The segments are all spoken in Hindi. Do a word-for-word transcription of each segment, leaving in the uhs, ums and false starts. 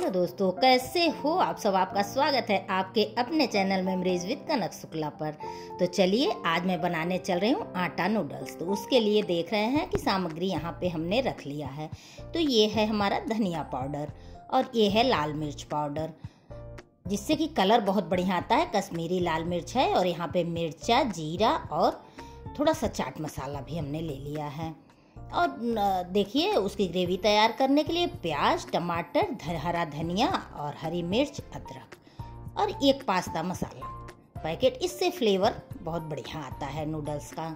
हेलो दोस्तों, कैसे हो आप सब। आपका स्वागत है आपके अपने channel memories with Kanak Shukla पर। तो चलिए आज मैं बनाने चल रही हूँ आटा नूडल्स। तो उसके लिए देख रहे हैं कि सामग्री यहाँ पे हमने रख लिया है। तो ये है हमारा धनिया पाउडर और ये है लाल मिर्च पाउडर, जिससे कि कलर बहुत बढ़िया आता है। कश्मीरी लाल मिर्च है और यहाँ पे मिर्चा, जीरा और थोड़ा सा चाट मसाला भी हमने ले लिया है। और देखिए उसकी ग्रेवी तैयार करने के लिए प्याज, टमाटर, धर, हरा धनिया और हरी मिर्च, अदरक और एक पास्ता मसाला पैकेट। इससे फ्लेवर बहुत बढ़िया आता है नूडल्स का।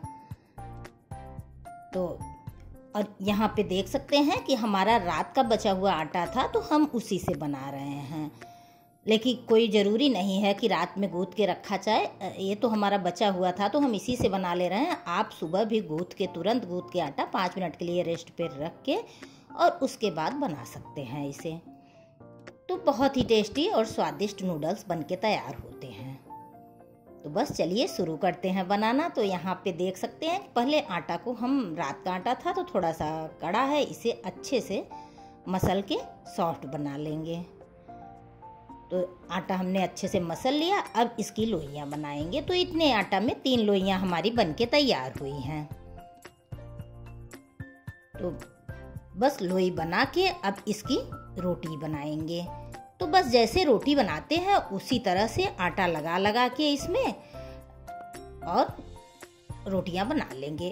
तो और यहाँ पे देख सकते हैं कि हमारा रात का बचा हुआ आटा था, तो हम उसी से बना रहे हैं। लेकिन कोई ज़रूरी नहीं है कि रात में गूँथ के रखा जाए। ये तो हमारा बचा हुआ था तो हम इसी से बना ले रहे हैं। आप सुबह भी गूँथ के, तुरंत गूँथ के आटा पाँच मिनट के लिए रेस्ट पे रख के और उसके बाद बना सकते हैं इसे। तो बहुत ही टेस्टी और स्वादिष्ट नूडल्स बनके तैयार होते हैं। तो बस चलिए शुरू करते हैं बनाना। तो यहाँ पे देख सकते हैं कि पहले आटा को, हम रात का आटा था तो थोड़ा सा कड़ा है, इसे अच्छे से मसल के सॉफ्ट बना लेंगे। तो आटा हमने अच्छे से मसल लिया। अब इसकी लोइयां बनाएंगे। तो इतने आटा में तीन लोइयां हमारी बनके तैयार हुई हैं। तो बस लोई बना के अब इसकी रोटी बनाएंगे। तो बस जैसे रोटी बनाते हैं उसी तरह से आटा लगा लगा के इसमें और रोटियां बना लेंगे।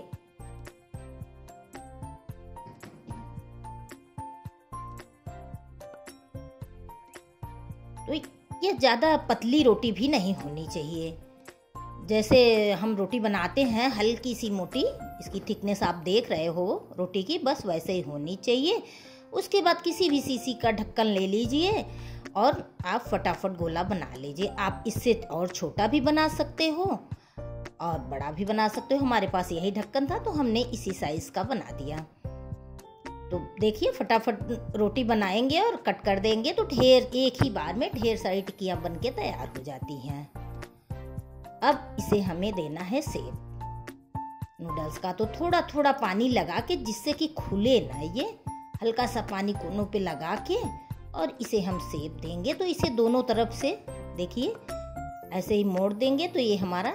तो ये ज़्यादा पतली रोटी भी नहीं होनी चाहिए। जैसे हम रोटी बनाते हैं हल्की सी मोटी, इसकी थिकनेस आप देख रहे हो रोटी की, बस वैसे ही होनी चाहिए। उसके बाद किसी भी शीशी का ढक्कन ले लीजिए और आप फटाफट गोला बना लीजिए। आप इससे और छोटा भी बना सकते हो और बड़ा भी बना सकते हो। हमारे पास यही ढक्कन था तो हमने इसी साइज़ का बना दिया। तो देखिए फटाफट रोटी बनाएंगे और कट कर देंगे तो ढेर एक ही बार में ढेर सारी टिक्कियाँ बनके तैयार हो जाती हैं। अब इसे हमें देना है शेप नूडल्स का। तो थोड़ा थोड़ा पानी लगा के, जिससे कि खुले ना, ये हल्का सा पानी कोनों पे लगा के और इसे हम शेप देंगे। तो इसे दोनों तरफ से देखिए ऐसे ही मोड़ देंगे तो ये हमारा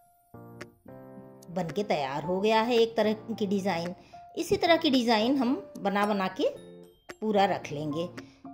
बनके तैयार हो गया है एक तरह की डिज़ाइन। इसी तरह की डिज़ाइन हम बना बना के पूरा रख लेंगे।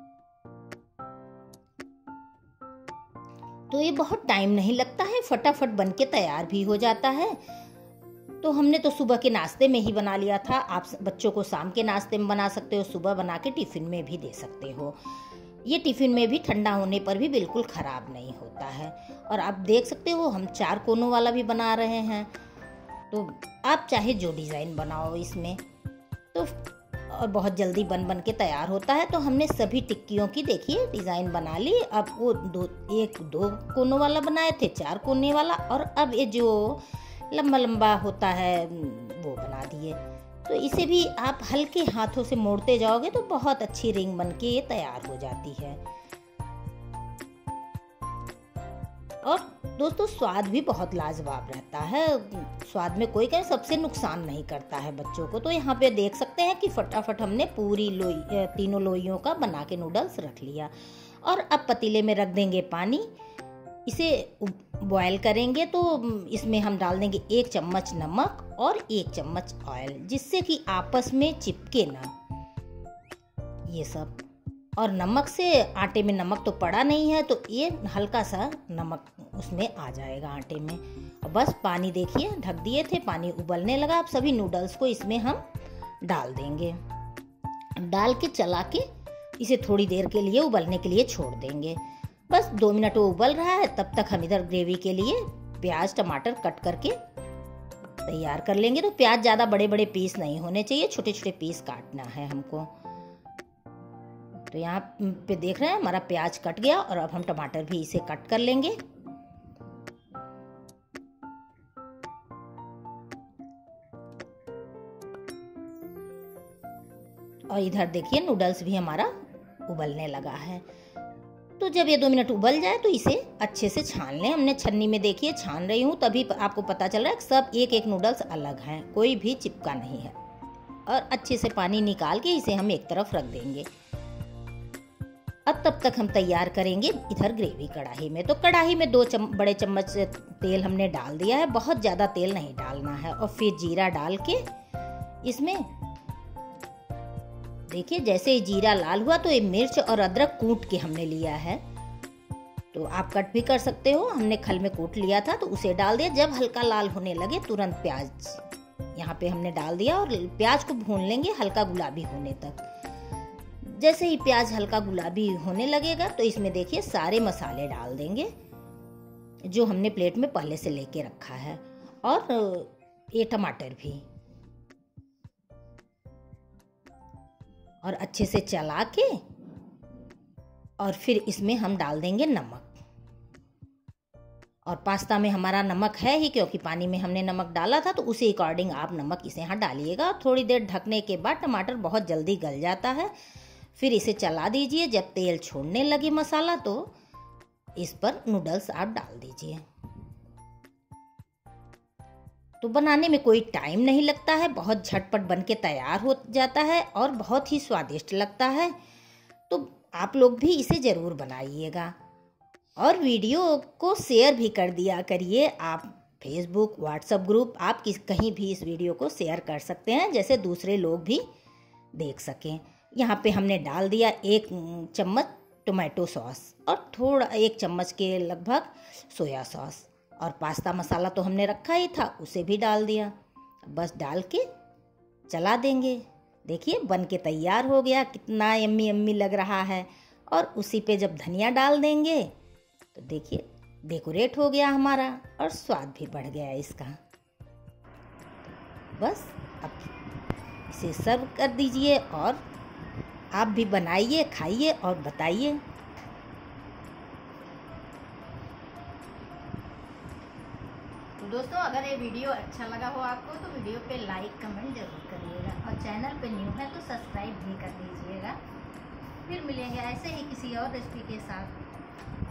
तो ये बहुत टाइम नहीं लगता है, फटाफट बनके तैयार भी हो जाता है। तो हमने तो सुबह के नाश्ते में ही बना लिया था। आप बच्चों को शाम के नाश्ते में बना सकते हो, सुबह बना के टिफ़िन में भी दे सकते हो। ये टिफ़िन में भी ठंडा होने पर भी बिल्कुल ख़राब नहीं होता है। और आप देख सकते हो हम चार कोनों वाला भी बना रहे हैं। तो आप चाहे जो डिज़ाइन बनाओ इसमें, तो और बहुत जल्दी बन बन के तैयार होता है। तो हमने सभी टिक्कियों की देखिए डिज़ाइन बना ली। अब वो दो एक दो कोनों वाला बनाए थे, चार कोने वाला, और अब ये जो लंबा लंबा होता है वो बना दिए। तो इसे भी आप हल्के हाथों से मोड़ते जाओगे तो बहुत अच्छी रिंग बन के ये तैयार हो जाती है। और दोस्तों स्वाद भी बहुत लाजवाब रहता है। स्वाद में कोई कहीं सबसे नुकसान नहीं करता है बच्चों को। तो यहाँ पे देख सकते हैं कि फटाफट हमने पूरी लोई तीनों लोइयों का बना के नूडल्स रख लिया। और अब पतीले में रख देंगे पानी, इसे बॉयल करेंगे। तो इसमें हम डाल देंगे एक चम्मच नमक और एक चम्मच ऑयल, जिससे कि आपस में चिपके ना ये सब। और नमक से, आटे में नमक तो पड़ा नहीं है तो ये हल्का सा नमक उसमें आ जाएगा आटे में। और बस पानी देखिए ढक दिए थे, पानी उबलने लगा। अब सभी नूडल्स को इसमें हम डाल देंगे। डाल के चला के इसे थोड़ी देर के लिए उबलने के लिए छोड़ देंगे। बस दो मिनट वो उबल रहा है, तब तक हम इधर ग्रेवी के लिए प्याज टमाटर कट करके तैयार कर लेंगे। तो प्याज ज़्यादा बड़े बड़े पीस नहीं होने चाहिए, छोटे छोटे पीस काटना है हमको। तो यहाँ पे देख रहे हैं हमारा प्याज कट गया और अब हम टमाटर भी इसे कट कर लेंगे। और इधर देखिए नूडल्स भी हमारा उबलने लगा है। तो जब ये दो मिनट उबल जाए तो इसे अच्छे से छान लें। हमने छन्नी में देखिए छान रही हूँ, तभी आपको पता चल रहा है सब एक एक नूडल्स अलग हैं, कोई भी चिपका नहीं है। और अच्छे से पानी निकाल के इसे हम एक तरफ रख देंगे। अब तब तक हम तैयार करेंगे इधर ग्रेवी कढ़ाई में। तो कढ़ाई में दो चम, बड़े चम्मच तेल हमने डाल दिया है, बहुत ज़्यादा तेल नहीं डालना है। और फिर जीरा डाल के इसमें देखिए जैसे ही जीरा लाल हुआ तो ये मिर्च और अदरक कूट के हमने लिया है, तो आप कट भी कर सकते हो, हमने खल में कूट लिया था तो उसे डाल दिया। जब हल्का लाल होने लगे तुरंत प्याज यहाँ पे हमने डाल दिया और प्याज को भून लेंगे हल्का गुलाबी होने तक। जैसे ही प्याज हल्का गुलाबी होने लगेगा तो इसमें देखिए सारे मसाले डाल देंगे जो हमने प्लेट में पहले से लेके रखा है, और ये टमाटर भी, और अच्छे से चला के और फिर इसमें हम डाल देंगे नमक। और पास्ता में हमारा नमक है ही, क्योंकि पानी में हमने नमक डाला था, तो उसी अकॉर्डिंग आप नमक इसे यहाँ डालिएगा। थोड़ी देर ढकने के बाद टमाटर बहुत जल्दी गल जाता है, फिर इसे चला दीजिए। जब तेल छोड़ने लगे मसाला तो इस पर नूडल्स आप डाल दीजिए। तो बनाने में कोई टाइम नहीं लगता है, बहुत झटपट बन के तैयार हो जाता है और बहुत ही स्वादिष्ट लगता है। तो आप लोग भी इसे ज़रूर बनाइएगा और वीडियो को शेयर भी कर दिया करिए। आप फेसबुक, व्हाट्सएप ग्रुप, आप किस कहीं भी इस वीडियो को शेयर कर सकते हैं, जैसे दूसरे लोग भी देख सकें। यहाँ पे हमने डाल दिया एक चम्मच टोमेटो सॉस और थोड़ा एक चम्मच के लगभग सोया सॉस, और पास्ता मसाला तो हमने रखा ही था उसे भी डाल दिया। बस डाल के चला देंगे। देखिए बन के तैयार हो गया, कितना यम्मी यम्मी लग रहा है। और उसी पे जब धनिया डाल देंगे तो देखिए डेकोरेट हो गया हमारा और स्वाद भी बढ़ गया इसका। बस अब इसे सर्व कर दीजिए और आप भी बनाइए, खाइए और बताइए। तो दोस्तों अगर ये वीडियो अच्छा लगा हो आपको तो वीडियो पे लाइक कमेंट जरूर करिएगा, और चैनल पे न्यू है तो सब्सक्राइब भी कर दीजिएगा। फिर मिलेंगे ऐसे ही किसी और रेसिपी के साथ।